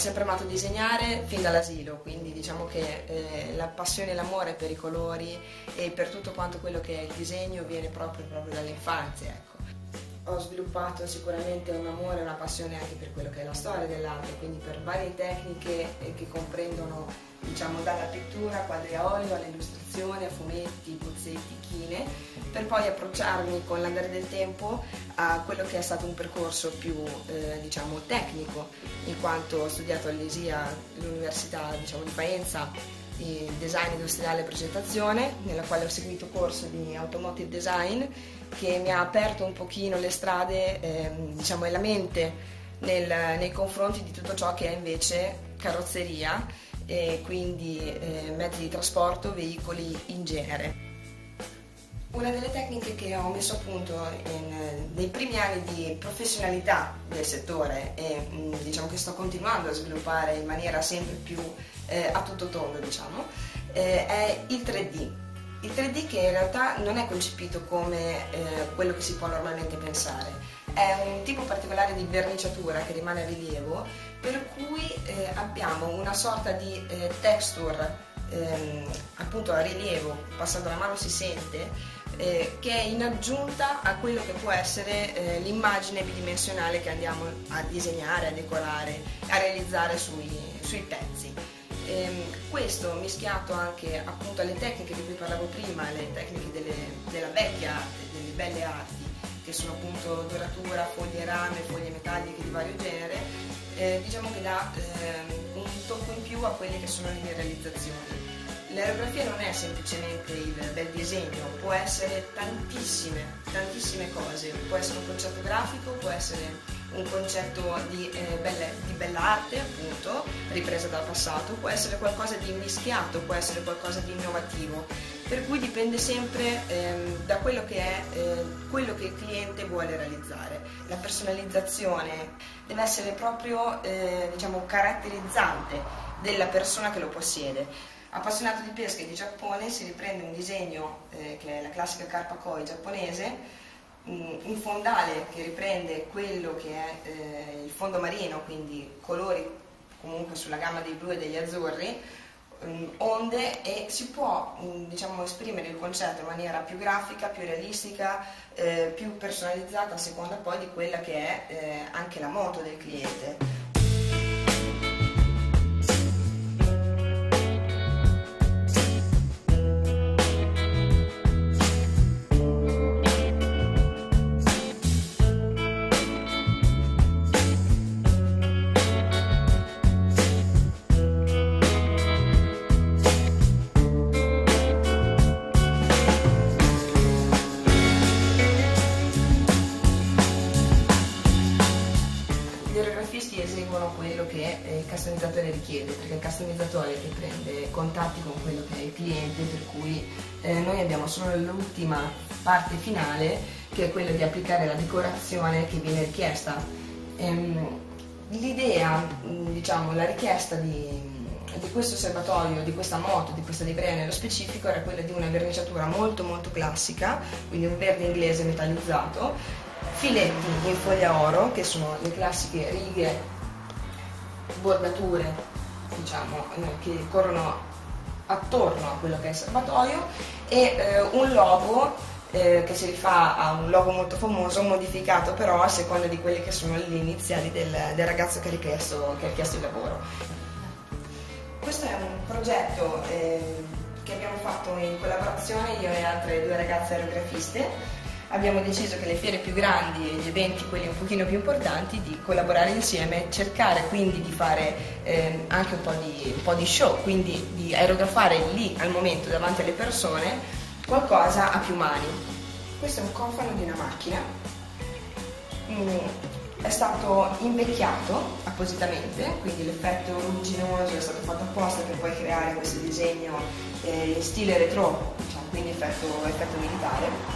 sempre amato disegnare fin dall'asilo, quindi diciamo che la passione e l'amore per i colori e per tutto quanto quello che è il disegno viene proprio dall'infanzia, ecco. Ho sviluppato sicuramente un amore e una passione anche per quello che è la storia dell'arte, quindi per varie tecniche che comprendono, diciamo, dalla pittura, quadri a olio, all'illustrazione, a fumetti, bozzetti, chine, per poi approcciarmi con l'andare del tempo a quello che è stato un percorso più diciamo tecnico, in quanto ho studiato all'ISIA, l'Università, diciamo, di Faenza, di design industriale e progettazione, nella quale ho seguito corso di automotive design, che mi ha aperto un pochino le strade, diciamo, e la mente nei confronti di tutto ciò che è invece carrozzeria e quindi mezzi di trasporto, veicoli in genere. Una delle tecniche che ho messo a punto nei primi anni di professionalità del settore e diciamo che sto continuando a sviluppare in maniera sempre più a tutto tondo, diciamo, è il 3D. Il 3D, che in realtà non è concepito come quello che si può normalmente pensare, è un tipo particolare di verniciatura che rimane a rilievo, per cui abbiamo una sorta di texture appunto a rilievo, passando la mano si sente, che è in aggiunta a quello che può essere l'immagine bidimensionale che andiamo a disegnare, a decorare, a realizzare sui pezzi. Questo mischiato anche appunto alle tecniche di cui parlavo prima, le tecniche della vecchia arte, delle belle arti, che sono appunto doratura, foglie rame, foglie metalliche di vario genere, diciamo che dà un tocco in più a quelle che sono le mie realizzazioni. L'aerografia non è semplicemente il bel disegno, può essere tantissime cose, può essere un concetto grafico, può essere un concetto di bella arte, appunto, ripresa dal passato, può essere qualcosa di mischiato, può essere qualcosa di innovativo, per cui dipende sempre da quello che è quello che il cliente vuole realizzare. La personalizzazione deve essere proprio diciamo caratterizzante della persona che lo possiede. Appassionato di pesca e di Giappone, si riprende un disegno che è la classica carpa koi giapponese, un fondale che riprende quello che è il fondo marino, quindi colori comunque sulla gamma dei blu e degli azzurri, onde, e si può diciamo esprimere il concetto in maniera più grafica, più realistica, più personalizzata a seconda poi di quella che è anche la moto del cliente. Gli aerografisti eseguono quello che il customizzatore richiede, perché è il customizzatore che prende contatti con quello che è il cliente, per cui noi abbiamo solo l'ultima parte finale, che è quella di applicare la decorazione che viene richiesta. L'idea, diciamo, la richiesta di questo serbatoio, di questa moto, di questa livrea nello specifico, era quella di una verniciatura molto classica, quindi un verde inglese metallizzato, filetti in foglia oro, che sono le classiche righe, bordature, diciamo, che corrono attorno a quello che è il serbatoio, e un logo che si rifà a un logo molto famoso, modificato però a seconda di quelle che sono le iniziali del ragazzo che ha chiesto il lavoro. Questo è un progetto che abbiamo fatto in collaborazione io e altre due ragazze aerografiste. Abbiamo deciso che le fiere più grandi e gli eventi, quelli un pochino più importanti, di collaborare insieme, cercare quindi di fare anche un po' di show, quindi di aerografare lì al momento davanti alle persone qualcosa a più mani. Questo è un cofano di una macchina, è stato invecchiato appositamente, quindi l'effetto rugginoso è stato fatto apposta per poi creare questo disegno in stile retro, diciamo, quindi effetto militare.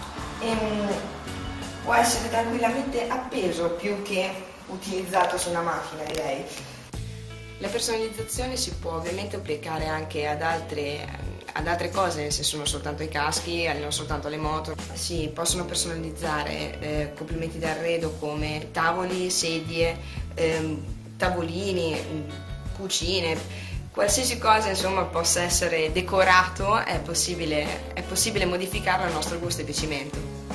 Può essere tranquillamente appeso più che utilizzato su una macchina, direi. La personalizzazione si può ovviamente applicare anche ad altre cose, nel senso non soltanto ai caschi, non soltanto alle moto. Si possono personalizzare complementi d'arredo come tavoli, sedie, tavolini, cucine, qualsiasi cosa insomma possa essere decorato è possibile modificarlo al nostro gusto e piacimento.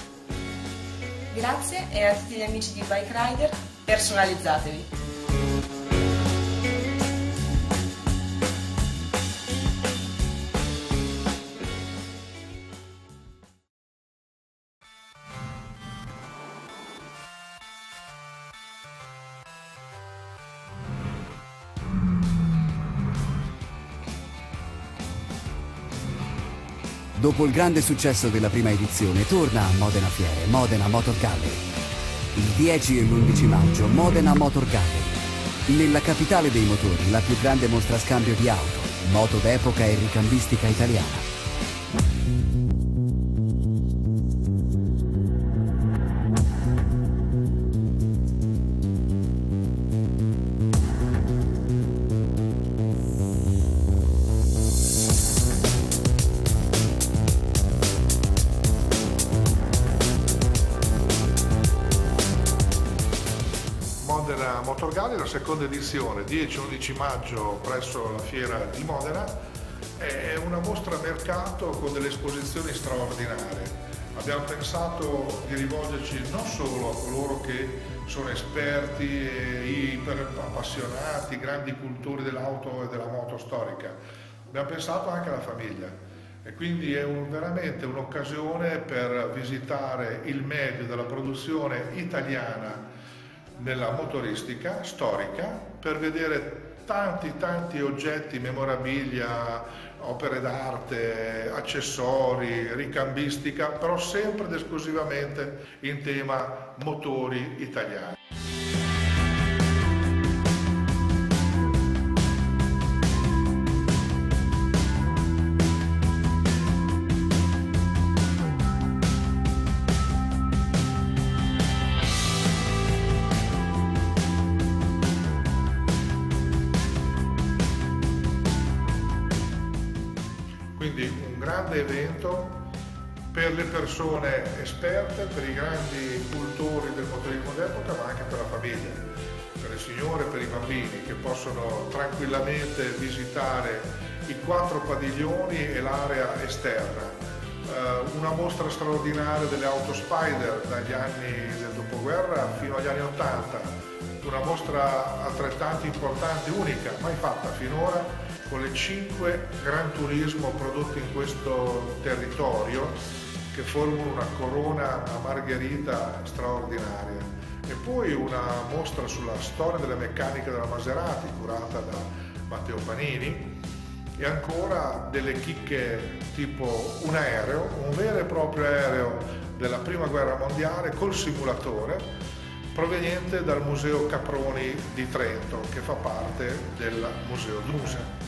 Grazie e a tutti gli amici di Bike Rider, personalizzatevi! Dopo il grande successo della prima edizione, torna a Modena Fiere, Modena Motor Gallery. Il 10 e l'11 maggio, Modena Motor Gallery. Nella capitale dei motori, la più grande mostra scambio di auto, moto d'epoca e ricambistica italiana. Modena Motor Gallery, la seconda edizione, 10-11 maggio presso la fiera di Modena, è una mostra mercato con delle esposizioni straordinarie. Abbiamo pensato di rivolgerci non solo a coloro che sono esperti e iper appassionati, grandi cultori dell'auto e della moto storica, abbiamo pensato anche alla famiglia. E quindi è veramente un'occasione per visitare il medio della produzione italiana nella motoristica storica, per vedere tanti oggetti, memorabilia, opere d'arte, accessori, ricambistica, però sempre ed esclusivamente in tema motori italiani. Quindi un grande evento per le persone esperte, per i grandi cultori del motorismo d'epoca, ma anche per la famiglia, per le signore e per i bambini che possono tranquillamente visitare i 4 padiglioni e l'area esterna. Una mostra straordinaria delle auto Spider dagli anni del dopoguerra fino agli anni 80, una mostra altrettanto importante, unica, mai fatta finora, con le 5 Gran Turismo prodotte in questo territorio che formano una corona, una margherita straordinaria. E poi una mostra sulla storia delle meccaniche della Maserati curata da Matteo Panini, e ancora delle chicche tipo un aereo, un vero e proprio aereo della Prima Guerra Mondiale col simulatore, proveniente dal Museo Caproni di Trento, che fa parte del Museo Drusa.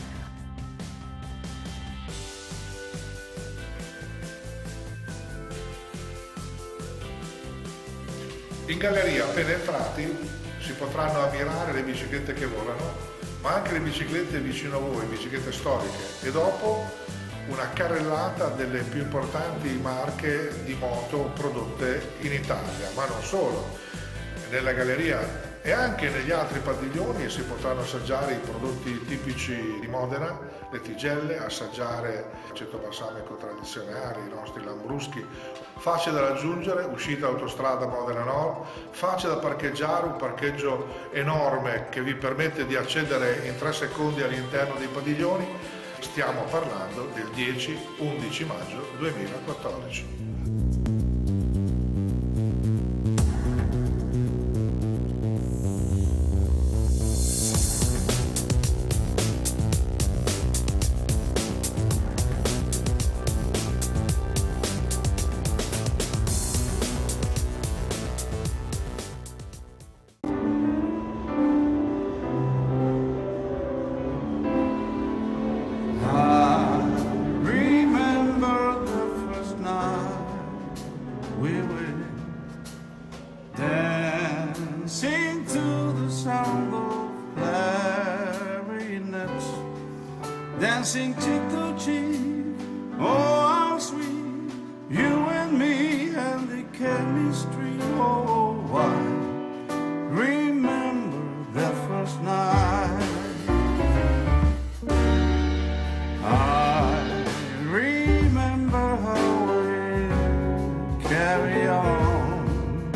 In galleria, appena entrati, si potranno ammirare le biciclette che volano, ma anche le biciclette vicino a voi, biciclette storiche, e dopo una carrellata delle più importanti marche di moto prodotte in Italia, ma non solo. Nella galleria e anche negli altri padiglioni si potranno assaggiare i prodotti tipici di Modena, le tigelle, assaggiare l'aceto balsamico tradizionale, i nostri lambruschi, facile da raggiungere, uscita autostrada Modena Nord, facile da parcheggiare, un parcheggio enorme che vi permette di accedere in 3 secondi all'interno dei padiglioni. Stiamo parlando del 10-11 maggio 2014. Dancing to the sound of clarinets, dancing cheek to cheek, oh how sweet, you and me and the chemistry, oh why remember that first night. carry on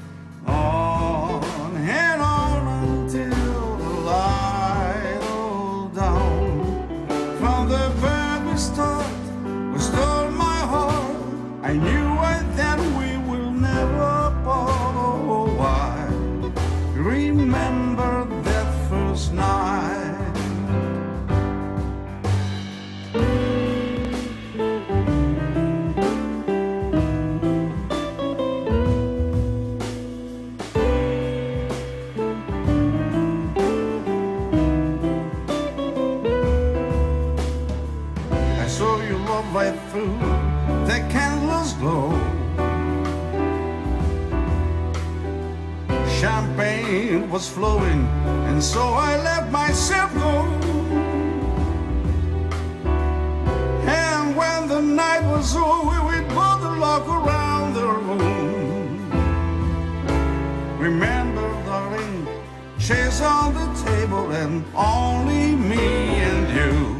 and on until the light of dawn. From the very start, we stole my heart. I knew that we will never part. Oh, why remember that first night? Right through the candle's glow. Champagne was flowing, and so I let myself go. And when the night was over, we'd both walk around the room. Remember, darling, chairs on the table, and only me and you.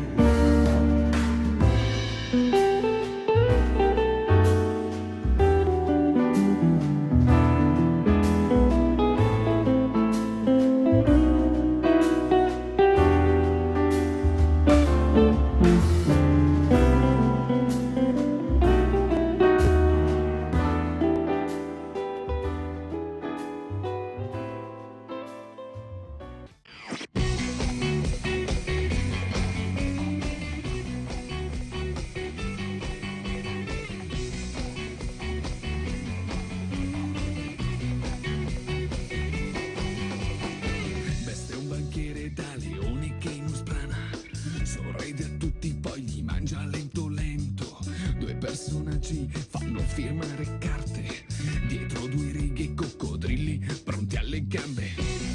Personaggi fanno firmare carte dietro due righe coccodrilli pronti alle gambe.